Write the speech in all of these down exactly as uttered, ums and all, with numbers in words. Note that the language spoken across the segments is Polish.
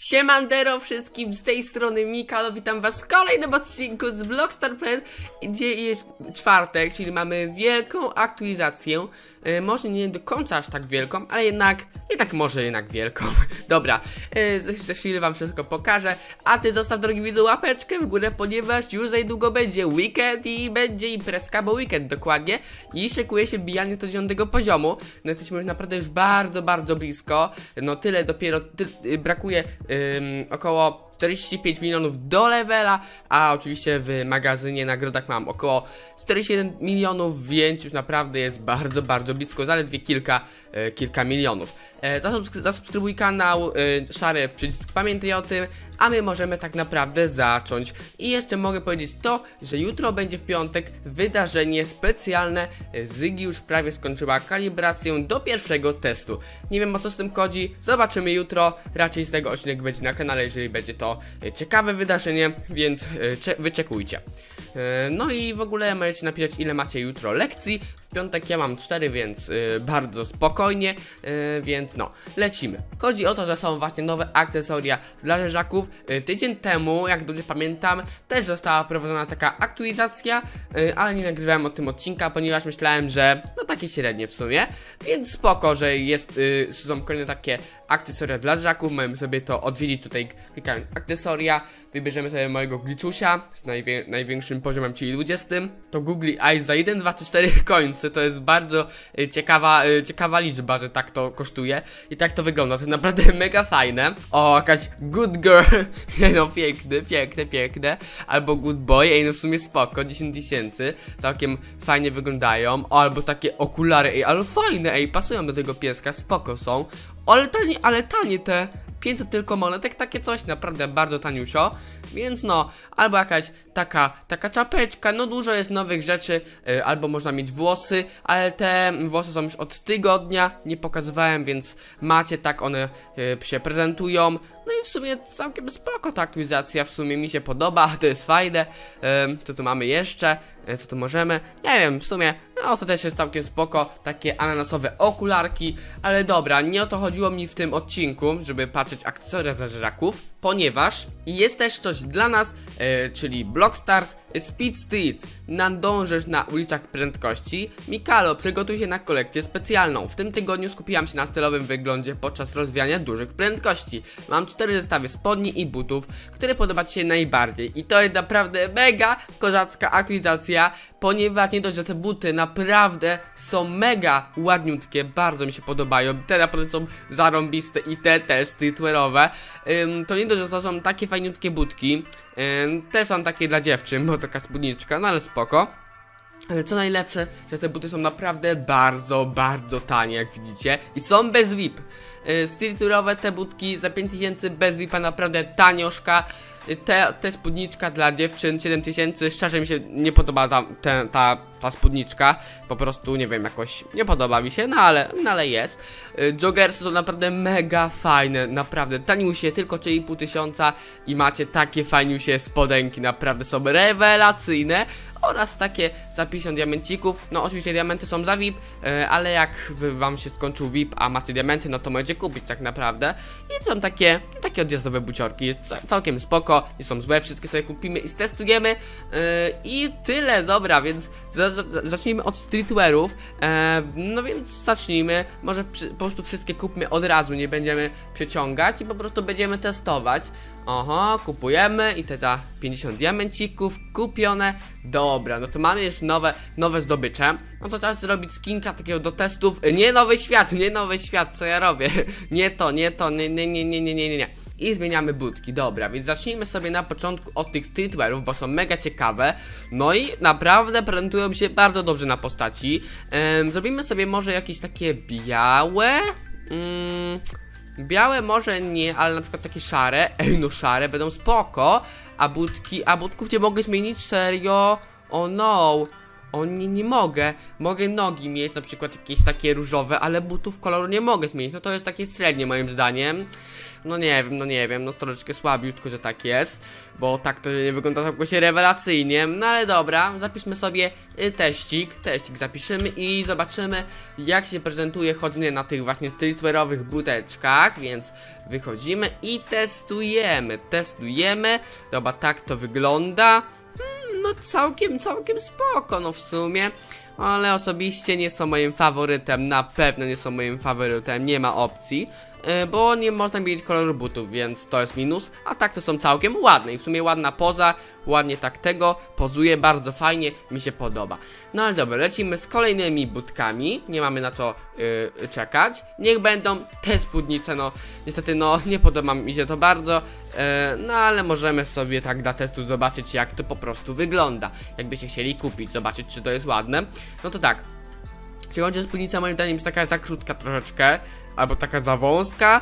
Siemandero wszystkim, z tej strony Mikalo, witam was w kolejnym odcinku z Blockstar Planet, gdzie jest czwartek, czyli mamy wielką aktualizację. e, Może nie do końca aż tak wielką, ale jednak, jednak może jednak wielką. Dobra, e, za, za chwilę wam wszystko pokażę, a ty zostaw, drogi widzu, łapeczkę w górę, ponieważ już za niedługo będzie weekend i będzie imprezka, bo weekend dokładnie. I szykuje się bijanie do dziesiątego poziomu. No jesteśmy już naprawdę już bardzo, bardzo blisko. No tyle dopiero, ty, y, brakuje Ym, około czterdzieści pięć milionów do levela, a oczywiście w magazynie nagrodach mam około czterdzieści jeden milionów, więc już naprawdę jest bardzo, bardzo blisko, zaledwie kilka, e, kilka milionów. E, zasubskry zasubskrybuj kanał, e, szary przycisk, pamiętaj o tym, a my możemy tak naprawdę zacząć. I jeszcze mogę powiedzieć to, że jutro będzie w piątek wydarzenie specjalne. Zygi już prawie skończyła kalibrację do pierwszego testu. Nie wiem, o co z tym chodzi, zobaczymy jutro, raczej z tego odcinek będzie na kanale, jeżeli będzie to ciekawe wydarzenie, więc wyczekujcie. No i w ogóle możecie napisać, ile macie jutro lekcji. W piątek ja mam cztery, więc y, bardzo spokojnie, y, więc no, lecimy. Chodzi o to, że są właśnie nowe akcesoria dla leżaków. y, Tydzień temu, jak dobrze pamiętam, też została prowadzona taka aktualizacja, y, ale nie nagrywałem o tym odcinka, ponieważ myślałem, że no takie średnie w sumie. Więc spoko, że jest, y, są kolejne takie akcesoria dla leżaków. Możemy sobie to odwiedzić tutaj, klikając akcesoria. Wybierzemy sobie mojego gliczusia z najwię największym poziomem, czyli dwudziestym. To Google Eyes za jeden, dwa, trzy, cztery końce. To jest bardzo y, ciekawa, y, ciekawa liczba, że tak to kosztuje. I tak to wygląda, to jest naprawdę mega fajne. O, jakaś good girl. No piękne, piękne, piękne. Albo good boy, ej, no w sumie spoko, dziesięć tysięcy. Całkiem fajnie wyglądają. O, albo takie okulary, ej, ale fajne, ej, pasują do tego pieska, spoko są. Ale tanie, ale tanie te pięćset tylko monetek, takie coś, naprawdę bardzo taniusio. Więc no, albo jakaś taka, taka czapeczka, no dużo jest nowych rzeczy, yy, albo można mieć włosy, ale te włosy są już od tygodnia, nie pokazywałem, więc macie, tak one yy, się prezentują. No i w sumie całkiem spoko ta aktualizacja, w sumie mi się podoba, to jest fajne. Yy, co tu mamy jeszcze? Yy, co tu możemy? Nie wiem, w sumie, no to też jest całkiem spoko, takie ananasowe okularki, ale dobra, nie o to chodziło mi w tym odcinku, żeby patrzeć akcesoria dla leżaków, ponieważ jest też coś dla nas, yy, czyli Blockstars Speed Streets. Nadążysz na ulicach prędkości. Mikalo, przygotuj się na kolekcję specjalną. W tym tygodniu skupiłam się na stylowym wyglądzie podczas rozwijania dużych prędkości. Mam cztery zestawy spodni i butów, które podoba ci się najbardziej. I to jest naprawdę mega kozacka aktualizacja, ponieważ nie dość, że te buty naprawdę są mega ładniutkie, bardzo mi się podobają. Te naprawdę są zarąbiste i te też streetwearowe. Ym, to nie dość, że to są takie fajniutkie butki. Ym, te są takie dla dziewczyn, bo taka spódniczka, no ale spoko. Ale co najlepsze, że te buty są naprawdę bardzo, bardzo tanie, jak widzicie. I są bez V I P. Yy, streetwearowe te butki za pięć tysięcy bez V I P-a, naprawdę tanioszka. Te, te spódniczka dla dziewczyn siedem tysięcy, szczerze mi się nie podoba ta, ta, ta, ta spódniczka. Po prostu, nie wiem, jakoś nie podoba mi się, no ale, no ale jest. Joggersy są naprawdę mega fajne, naprawdę taniusie, tylko trzy i pół tysiąca i macie takie fajniusie spodenki, naprawdę są rewelacyjne. Oraz takie za pięćdziesiąt diamencików. No oczywiście diamenty są za V I P, yy, ale jak wam się skończył V I P, a macie diamenty, no to możecie kupić tak naprawdę. I to są takie, takie odjazdowe buciorki, jest całkiem spoko, nie są złe, wszystkie sobie kupimy i stestujemy. Yy, I tyle, dobra, więc za, za, zacznijmy od streetwearów. Yy, no więc zacznijmy, może przy, po prostu wszystkie kupmy od razu, nie będziemy przeciągać i po prostu będziemy testować. Oho, kupujemy i te za pięćdziesiąt diamencików kupione. Dobra, no to mamy już nowe, nowe zdobycze. No to czas zrobić skinka takiego do testów. Nie nowy świat, nie nowy świat, co ja robię. Nie to, nie to, nie, nie, nie, nie, nie, nie, nie. I zmieniamy butki, dobra, więc zacznijmy sobie na początku od tych streetwearów, bo są mega ciekawe. No i naprawdę prezentują się bardzo dobrze na postaci. Ehm, zrobimy sobie może jakieś takie białe. Mm, białe może nie, ale na przykład takie szare. Ej, no szare będą spoko. A butki, a butków nie mogę zmienić, serio? Oh no. O nie, nie mogę. Mogę nogi mieć, na przykład jakieś takie różowe, ale butów koloru nie mogę zmienić. No to jest takie średnie moim zdaniem. No nie wiem, no nie wiem, no troszeczkę słabiutko, że tak jest. Bo tak to nie wygląda tak jakoś rewelacyjnie. No ale dobra, zapiszmy sobie y, teścik. Teścik zapiszemy i zobaczymy, jak się prezentuje chodzenie na tych właśnie streetwearowych buteczkach. Więc wychodzimy i testujemy. Testujemy. Dobra, tak to wygląda. No całkiem, całkiem spoko, no w sumie. Ale osobiście nie są moim faworytem. Na pewno nie są moim faworytem. Nie ma opcji, yy, bo nie można mieć koloru butów, więc to jest minus. A tak to są całkiem ładne i w sumie ładna poza. Ładnie tak tego pozuje, bardzo fajnie, mi się podoba. No ale dobra, lecimy z kolejnymi butkami. Nie mamy na to yy, czekać. Niech będą te spódnice, no niestety no nie podoba mi się to bardzo. Yy, no ale możemy sobie tak dla testu zobaczyć, jak to po prostu wygląda. Jakbyście chcieli kupić, zobaczyć, czy to jest ładne. No to tak, jeśli chodzi o spódnicę, moim zdaniem jest taka za krótka troszeczkę, albo taka za wąska.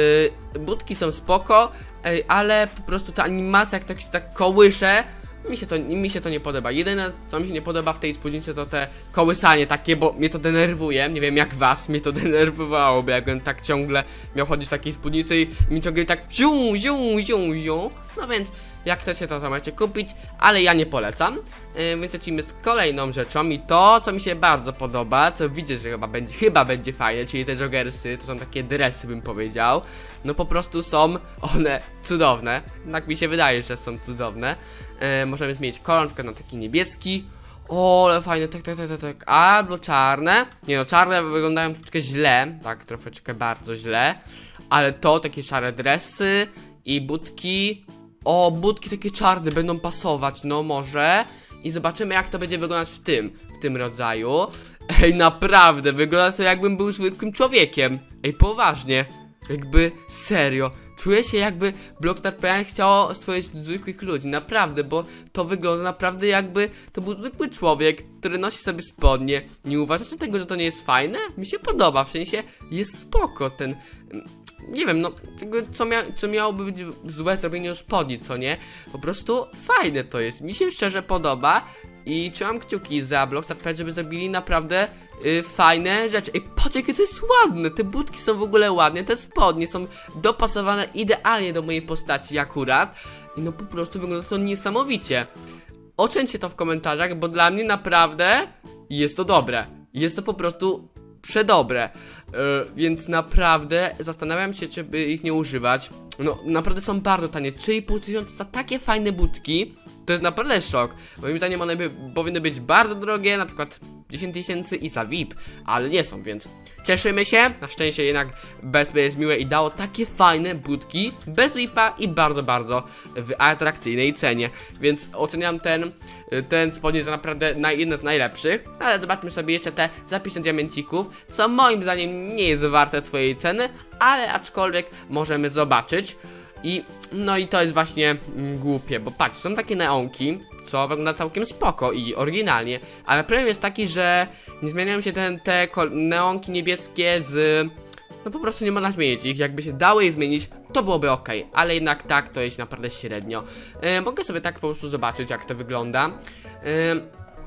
Yy, butki są spoko, yy, ale po prostu ta animacja, jak tak się tak kołysze, mi się, to, mi się to nie podoba. Jedyne, co mi się nie podoba w tej spódnicy, to te kołysanie takie, bo mnie to denerwuje. Nie wiem jak was, mnie to denerwowało, bo jakbym tak ciągle miał chodzić w takiej spódnicy i mi ciągle tak ziu, ziu, ziu, ziu. No więc jak chcecie, to, to macie kupić, ale ja nie polecam. Yy, więc lecimy z kolejną rzeczą i to, co mi się bardzo podoba, co widzę, że chyba będzie, chyba będzie fajne, czyli te joggersy, to są takie dresy, bym powiedział. No po prostu są one cudowne, tak mi się wydaje, że są cudowne. Yy, możemy mieć kolor na przykład na taki niebieski. O, ale fajne, tak, tak, tak, tak, tak. Albo czarne. Nie no, czarne wyglądają troszeczkę źle, tak, troszeczkę bardzo źle. Ale to, takie szare dresy i butki. O, butki takie czarne będą pasować, no może. I zobaczymy, jak to będzie wyglądać w tym, w tym rodzaju. Ej, naprawdę, wygląda to, jakbym był zwykłym człowiekiem. Ej, poważnie. Jakby, serio. Czuję się, jakby Blockstar.pl chciało stworzyć zwykłych ludzi, naprawdę, bo to wygląda naprawdę, jakby to był zwykły człowiek, który nosi sobie spodnie. Nie uważacie tego, że to nie jest fajne? Mi się podoba, w sensie jest spoko ten... Nie wiem, no, tego, co, mia co miałoby być złe zrobienie spodni, co nie? Po prostu fajne to jest, mi się szczerze podoba i trzymam kciuki za Blockstar.pl, żeby zrobili naprawdę yy, fajne rzeczy. Ej, patrz, jakie to jest ładne, te butki są w ogóle ładne, te spodnie są dopasowane idealnie do mojej postaci akurat i no po prostu wygląda to niesamowicie. Ocencie to w komentarzach, bo dla mnie naprawdę jest to dobre, jest to po prostu przedobre, yy, więc naprawdę zastanawiam się, czy by ich nie używać. No naprawdę są bardzo tanie, trzy i pół tysiąca za takie fajne butki. To jest naprawdę szok. Moim zdaniem one by, powinny być bardzo drogie, na przykład dziesięć tysięcy i za V I P, ale nie są, więc cieszymy się. Na szczęście jednak B S B jest miłe i dało takie fajne butki bez V I P-a i bardzo, bardzo w atrakcyjnej cenie. Więc oceniam ten, ten spodnie za naprawdę na, jeden z najlepszych. Ale zobaczmy sobie jeszcze te za pięćdziesiąt diamencików, co moim zdaniem nie jest warte swojej ceny, ale aczkolwiek możemy zobaczyć. I no i to jest właśnie mm, głupie, bo patrz, są takie neonki, co wygląda całkiem spoko i oryginalnie, ale problem jest taki, że nie zmieniają się ten, te neonki niebieskie z... No po prostu nie można zmienić ich, jakby się dało je zmienić, to byłoby ok, ale jednak tak, to jest naprawdę średnio. Yy, mogę sobie tak po prostu zobaczyć, jak to wygląda. Yy,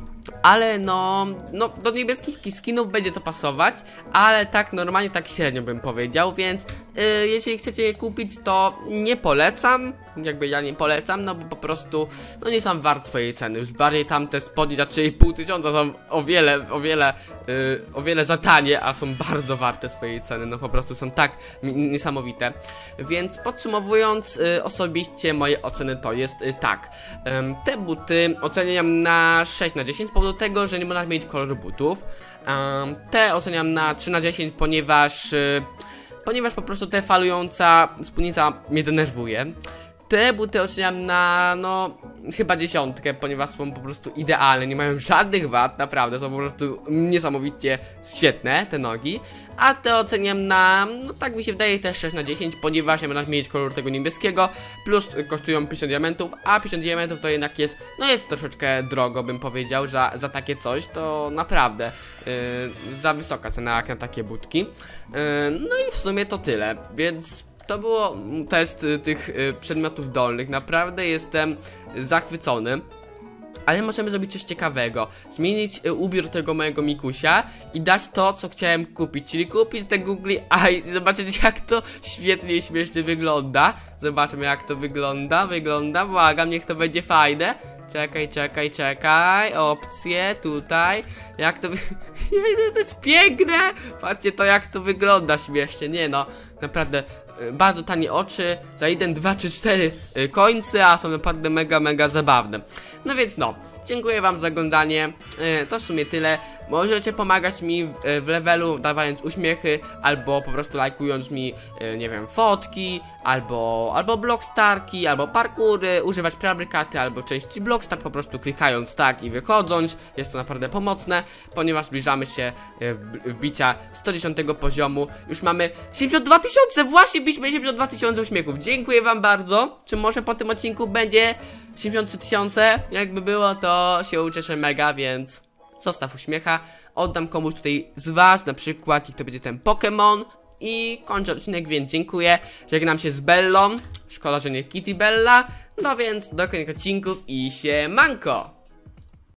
Ale no, no do niebieskich skinów będzie to pasować, ale tak normalnie, tak średnio bym powiedział, więc yy, jeśli chcecie je kupić, to nie polecam, jakby ja nie polecam, no bo po prostu, no nie są wart swojej ceny, już bardziej tamte spodnie za trzy i pół tysiąca są o wiele, o wiele, yy, o wiele za tanie, a są bardzo warte swojej ceny, no po prostu są tak niesamowite, więc podsumowując, yy, osobiście moje oceny to jest yy, tak, yy, te buty oceniam na sześć na dziesięć, z powodu tego, że nie można zmienić koloru butów. um, Te oceniam na trzy na dziesięć, ponieważ yy, Ponieważ po prostu ta falująca spódnica mnie denerwuje. Te buty oceniam na, no, chyba dziesiątkę, ponieważ są po prostu idealne, nie mają żadnych wad, naprawdę, są po prostu niesamowicie świetne te nogi. A te oceniam na, no tak mi się wydaje, też sześć na dziesięć, ponieważ ja będę zmienić kolor tego niebieskiego, plus kosztują pięćdziesiąt diamentów, a pięćdziesiąt diamentów to jednak jest, no jest troszeczkę drogo, bym powiedział, za, za takie coś, to naprawdę yy, za wysoka cena jak na takie butki. Yy, no i w sumie to tyle, więc... To było test y, tych y, przedmiotów dolnych. Naprawdę jestem zachwycony. Ale możemy zrobić coś ciekawego. Zmienić y, ubiór tego mojego Mikusia i dać to, co chciałem kupić. Czyli kupić te Google Eyes i zobaczyć, jak to świetnie i śmiesznie wygląda. Zobaczmy, jak to wygląda. Wygląda, błagam, niech to będzie fajne. Czekaj, czekaj, czekaj. Opcje tutaj. Jak to... To jest piękne! Patrzcie to, jak to wygląda śmiesznie. Nie no, naprawdę... Bardzo tanie oczy, za jeden, dwa czy cztery końce, a są naprawdę mega, mega zabawne. No więc no, dziękuję wam za oglądanie, to w sumie tyle. Możecie pomagać mi w levelu, dawając uśmiechy, albo po prostu lajkując mi, nie wiem, fotki, albo, albo blockstarki, albo parkury, używać preabrykaty, albo części blockstar, po prostu klikając tak i wychodząc. Jest to naprawdę pomocne, ponieważ zbliżamy się wbicia sto dziesiątego poziomu. Już mamy siedemdziesiąt dwa tysiące, właśnie byliśmy siedemdziesiąt dwa tysiące uśmiechów. Dziękuję wam bardzo. Czy może po tym odcinku będzie siedemdziesiąt trzy tysiące? Jakby było, to się ucieszę mega, więc... Zostaw uśmiecha, oddam komuś tutaj z was, na przykład, i to będzie ten Pokémon. I kończę odcinek, więc dziękuję. Żegnam się z Bellą. Szkoda, że nie Kitty Bella. No więc do kolejnych odcinków i siemanko!